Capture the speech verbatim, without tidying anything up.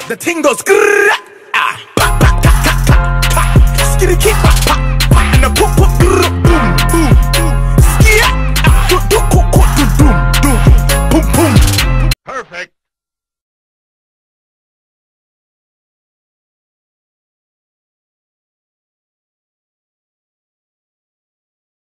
The thing goes grrrr, ah, pa, pa, pa, pa, pa, pa. Skitty, keep, pa, pa.